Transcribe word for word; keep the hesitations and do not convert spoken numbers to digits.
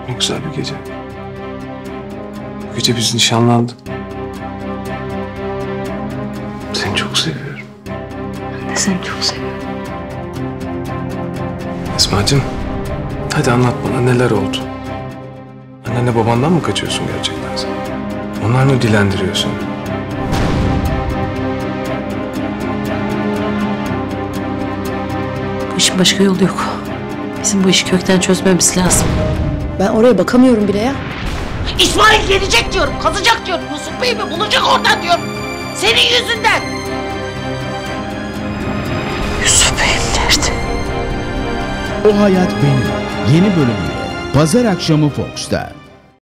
Ne güzel bir gece. Bu gece biz nişanlandık. Seni çok seviyorum. Ben de seni çok seviyorum. Esma'cığım, hadi anlat bana neler oldu? Annenle babandan mı kaçıyorsun gerçekten sen? Onlar mı dilendiriyorsun? Bu işin başka yolu yok. Bizim bu işi kökten çözmemiz lazım. Ben oraya bakamıyorum bile ya. İsmail gelecek diyorum, kazacak diyorum. Yusuf Bey mi bulacak oradan diyorum. Senin yüzünden. Yusuf Bey'im nerede? O Hayat Benim yeni bölümüyle Pazar akşamı Fox'ta.